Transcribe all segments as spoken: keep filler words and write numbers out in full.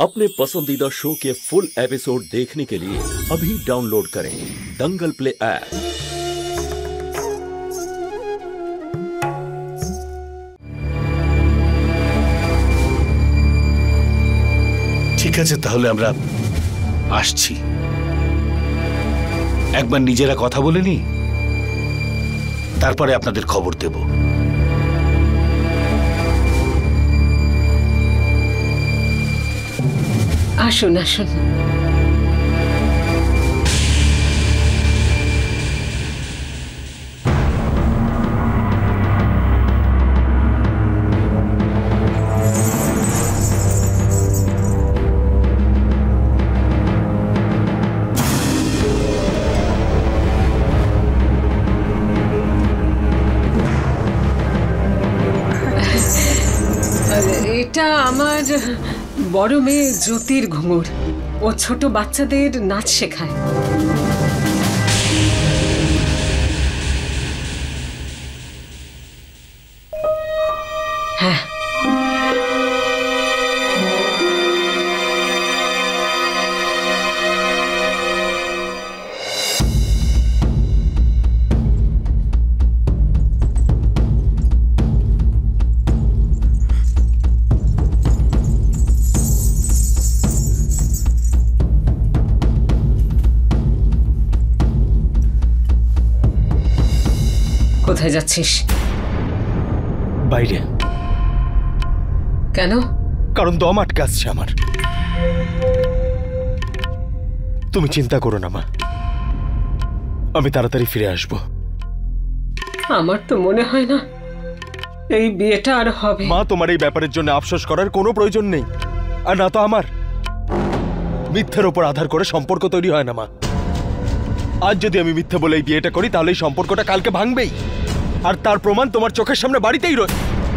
अपने पसंदीदा शो के फुल एपिसोड देखने के लिए अभी डाउनलोड करें दंगल प्ले ऐप। ঠিক আছে, তাহলে আমরা আসছি। একবার নিজেরা কথা বলে নি, তারপরে আপনাদের খবর দেব। আসুন আসুন। এটা আমার বড় মেয়ে জ্যোতির ঘুঙুর। ও ছোট বাচ্চাদের নাচ শেখায়। হ্যাঁ, কোথায় যাচ্ছিস? বাইরে। কেন? কারণ দম আটকে আসছে আমার। তুমি চিন্তা করো না মা, আমি তাড়াতাড়ি ফিরে আসবো। আমার তো মনে হয় না এই বিয়েটা আর হবে। মা, তোমার এই ব্যাপারের জন্য আফসোস করার কোনো প্রয়োজন নেই। আর না তো আমার। মিথ্যের ওপর আধার করে সম্পর্ক তৈরি হয় না মা। আজ যদি আমি মিথ্যে বলে এই বিয়েটা করি, তাহলে এই সম্পর্কটা কালকে ভাঙবেই। আর তার প্রমাণ তোমার চোখের সামনে বাড়িতেই রয়।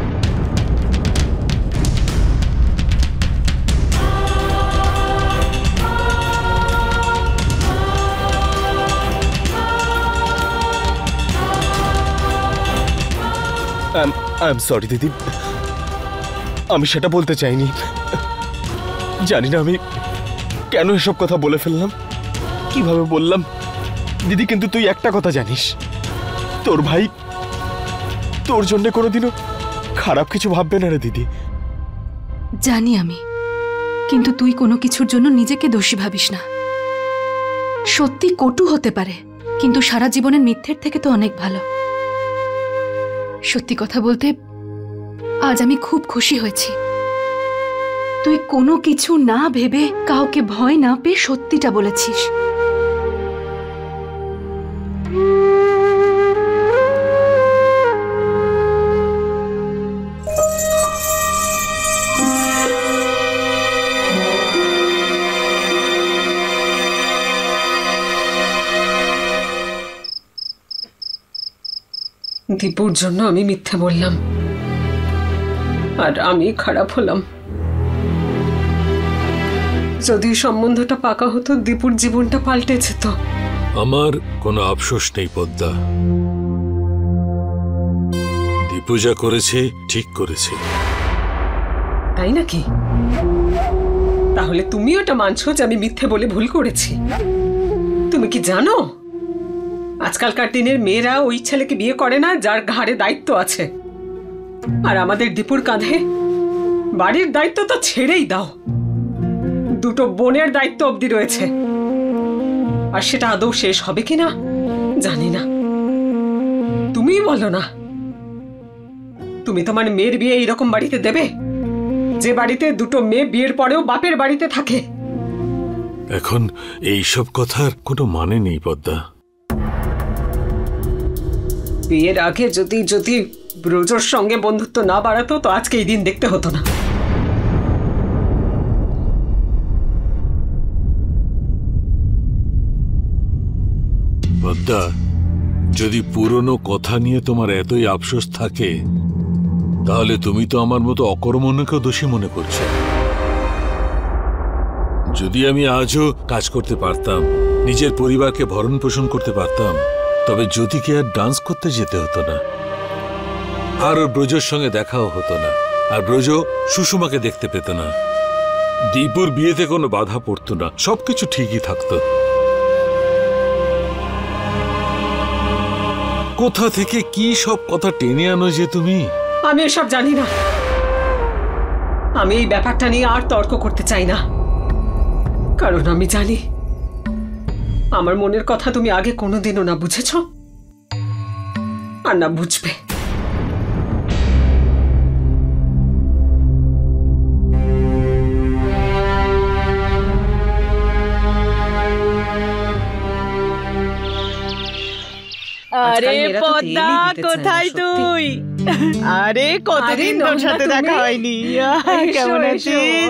আই এম সরি দিদি, আমি সেটা বলতে চাইনি। জানি না আমি কেন এসব কথা বলে ফেললাম, কিভাবে বললাম। দিদি, কিন্তু তুই একটা কথা জানিস, তোর ভাই তোর জন্য কোনোদিনও খারাপ কিছু ভাববে না রে দিদি। জানি আমি, কিন্তু তুই কোনো কিছুর জন্য নিজেকে দোষী ভাবিস না। সত্যি কটু হতে পারে, কিন্তু সারা জীবনের মিথ্যের থেকে তো অনেক ভালো। সত্যি কথা বলতে আজ আমি খুব খুশি হয়েছি। তুই কোনো কিছু না ভেবে, কাউকে ভয় না পেয়ে সত্যিটা বলেছিস। দীপুর জন্য আমি মিথ্যে বললাম, আর আমি খারাপ হলাম। যদি সম্বন্ধটা পাকা হতো, দীপুর জীবনটা পাল্টে যেত। আমার কোনো আফসোস নেই পদ্মা। দীপু যা করেছে ঠিক করেছে। তাই নাকি? তাহলে তুমি ওটা মানছো যে আমি মিথ্যে বলে ভুল করেছি? তুমি কি জানো, আজকালকার দিনের মেয়েরা ওই ছেলেকে বিয়ে করে না যার ঘাড়ে দায়িত্ব আছে। আর আমাদের দীপুর কাঁধে বাড়ির দায়িত্ব তো ছেড়েই দাও, দুটো বোনের দায়িত্ব অবধি রয়েছে। আর সেটা আদৌ শেষ হবে কিনা জানি না। তুমিই বলো না, তুমি তোমার মেয়ের বিয়ে এইরকম বাড়িতে দেবে, যে বাড়িতে দুটো মেয়ে বিয়ের পরেও বাপের বাড়িতে থাকে? এখন এইসব কথার কোনো মানে নেই পদ্মা। বিয়ের আগে যদি যদি ব্রজর সঙ্গে বন্ধুত্ব না বাড়াতো, তো আজকে এই দিন দেখতে হতো না। পদ্মা, যদি পুরনো কথা নিয়ে তোমার এতই আফসোস থাকে, তাহলে তুমি তো আমার মতো অকর্মণ্যকেও দোষী মনে করছো। যদি আমি আজও কাজ করতে পারতাম, নিজের পরিবারকে ভরণ পোষণ করতে পারতাম, তবে জ্যোতিকে আর ডান্স করতে যেতে হতো না, আর ওর ব্রজের সঙ্গে দেখাও হতো না, আর ব্রজ সুষমাকে দেখতে পেত না। দীপুর বিয়েতে কোনো বাধা পড়তো না, সবকিছু ঠিকই থাকতো। কোথা থেকে কি সব কথা টেনে আনো যে তুমি? আমি এসব জানি না। আমি এই ব্যাপারটা নিয়ে আর তর্ক করতে চাই না, কারণ আমি জানি আমার মনের কথা তুমি আগে কোনোদিনও না বুঝেছ আর না বুঝবে। আরে পদ্মা, কোথায় তুই? আরে কতদিন তোর সাথে দেখা হয়নি। কেমন আছিস?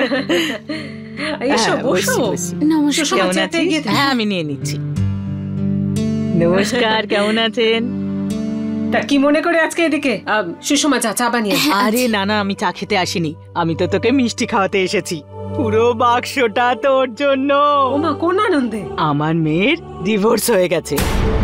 হ্যাঁ, আমি নিয়ে নিচ্ছি। নমস্কার, কেমন আছেন? তা কি মনে করে আজকে এদিকে? সুষমা চা চা বানিয়ে। আরে না না, আমি চা খেতে আসিনি, আমি তো তোকে মিষ্টি খাওয়াতে এসেছি। পুরো বাক্সটা তোর জন্য। ওমা, কোন আনন্দে? আমার মেয়ের ডিভোর্স হয়ে গেছে।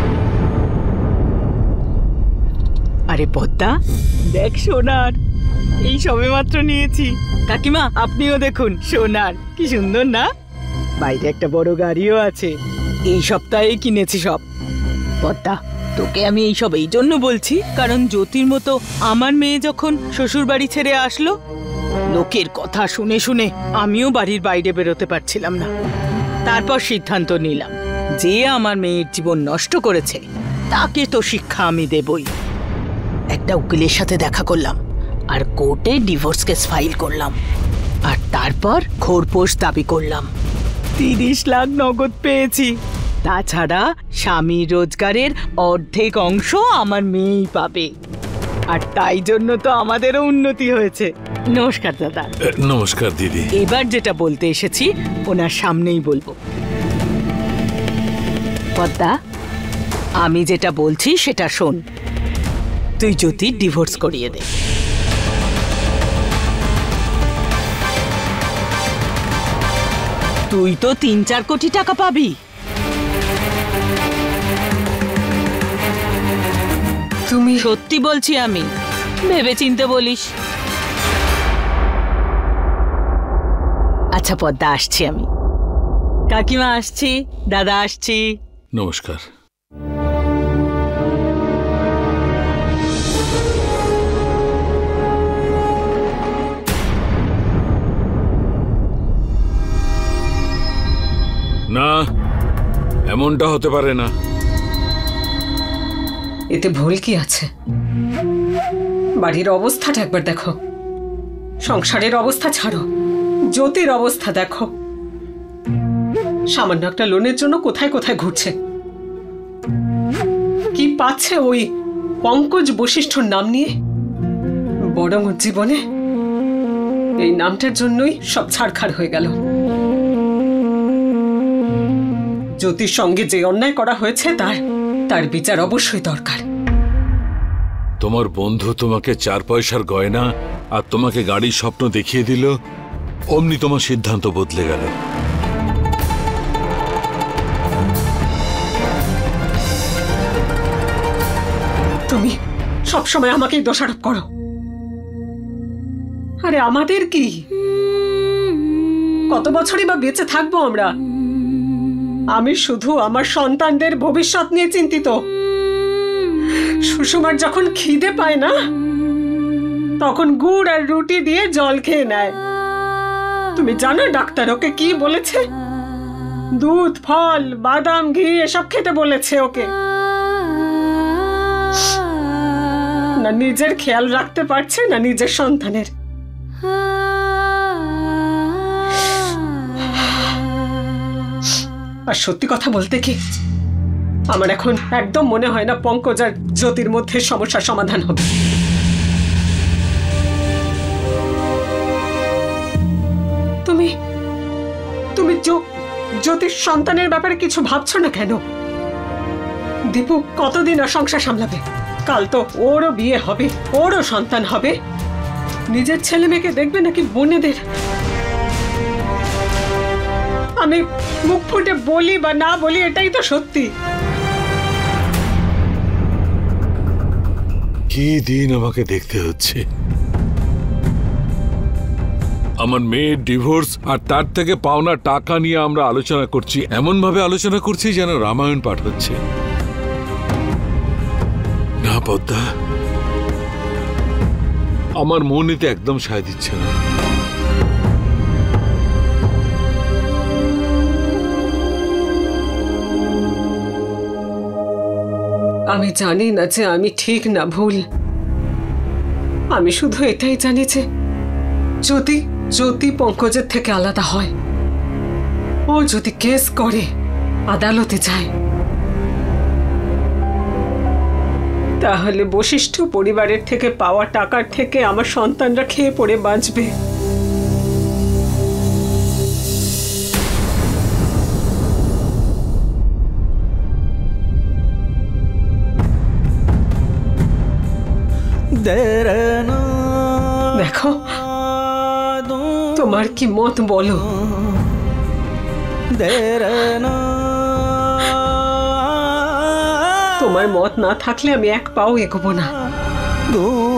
আরে পদ্মা, দেখ সোনার, এই সবে মাত্র নিয়েছি। কাকিমা, আপনিও দেখুন, সোনার কি সুন্দর না? বাইরে একটা বড় গাড়িও আছে, এই সপ্তাহে কিনেছি সব। পদ্মা, তোকে আমি এই সব এই জন্য বলছি, কারণ জ্যোতির মতো আমার মেয়ে যখন শ্বশুর বাড়ি ছেড়ে আসলো, লোকের কথা শুনে শুনে আমিও বাড়ির বাইরে বেরোতে পারছিলাম না। তারপর সিদ্ধান্ত নিলাম, যে আমার মেয়ের জীবন নষ্ট করেছে তাকে তো শিক্ষা আমি দেবই। একটা উকিলের সাথে দেখা করলাম আর কোর্টে ডিভোর্স কেস ফাইল করলাম, আর তারপর খোরপোশ দাবি করলাম। তিরিশ লাখ নগদ পেয়েছি। তাছাড়া স্বামীর রোজগারের অর্ধেক অংশ আমার মেয়েই পাবে, আর তাই জন্য তো আমাদেরও উন্নতি হয়েছে। নমস্কার দাদা। নমস্কার দিদি। এবার যেটা বলতে এসেছি ওনার সামনেই বলবো। পদ্মা, আমি যেটা বলছি সেটা শোন। তুই জ্যোতি ডিভোর্স করিয়ে দে। তুই তো তিন চার কোটি টাকা পাবি। তুমি সত্যি বলছি আমি, ভেবে চিনতে বলিস। আচ্ছা পদ্মা, আসছি আমি। কাকিমা আসছি, দাদা আসছি। নমস্কার। না, এমনটা হতে পারে না। এতে ভুল কি আছে? বাড়ির অবস্থাটা একবার দেখো, সংসারের অবস্থা ছাড়ো, জ্যোতির অবস্থা দেখো। সামান্য একটা লোনের জন্য কোথায় কোথায় ঘুরছে, কি পাচ্ছে ওই পঙ্কজ বশিষ্ঠর নাম নিয়ে। বরং জীবনে এই নামটার জন্যই সব ছাড়খাড় হয়ে গেল। জ্যোতির সঙ্গে যে অন্যায় করা হয়েছে তার তার বিচার অবশ্যই দরকার। তোমার বন্ধু তোমাকে চার পয়সার গয়না আর তোমাকে গাড়ির স্বপ্ন দেখিয়ে দিল, অমনি তোমার সিদ্ধান্ত বদলে গেল। তুমি সবসময় আমাকেই দোষারোপ করো। আরে আমাদের কি, কত বছরই বা বেঁচে থাকবো আমরা? আমি শুধু আমার সন্তানদের ভবিষ্যৎ নিয়ে চিন্তিত। সুষমার যখন খিদে পায় না, তখন গুড় আর রুটি দিয়ে জল খেয়ে নেয়। তুমি জানো ডাক্তার ওকে কি বলেছে? দুধ, ফল, বাদাম, ঘি এসব খেতে বলেছে ওকে। না নিজের খেয়াল রাখতে পারছে, না নিজের সন্তানের। আর সত্যি কথা বলতে কি, আমার এখন একদম মনে হয় না পঙ্কজ আর জ্যোতির মধ্যে সমস্যার সমাধান হবে। তুমি তুমি জ্যোতির সন্তানের ব্যাপারে কিছু ভাবছো না কেন? দীপু কতদিন আর সংসার সামলাবে? কাল তো ওরও বিয়ে হবে, ওরও সন্তান হবে। নিজের ছেলে মেয়েকে দেখবে নাকি বোনেদের? আমি মুখ ফুটে বলি বা না বলি, এটাই তো সত্যি। কি দিন আমাকে দেখতে হচ্ছে। আমার মেয়ের ডিভোর্স আর তার থেকে পাওনা টাকা নিয়ে আমরা আলোচনা করছি, এমন ভাবে আলোচনা করছি যেন রামায়ণ পাঠ হচ্ছে। না পদ্মা, আমার মন এতে একদম সায় দিচ্ছে না। আমি জানি না যে আমি ঠিক না ভুল, আমি শুধু এটাই জানি যে যদি জ্যোতি পঙ্কজের থেকে আলাদা হয়, ও যদি কেস করে আদালতে যায়, তাহলে বশিষ্ঠ পরিবারের থেকে পাওয়া টাকার থেকে আমার সন্তানরা খেয়ে পড়ে বাঁচবে। দেখো, তোমার কি মত বলো? তোমার মত না থাকলে আমি এক পাও এগোবো না।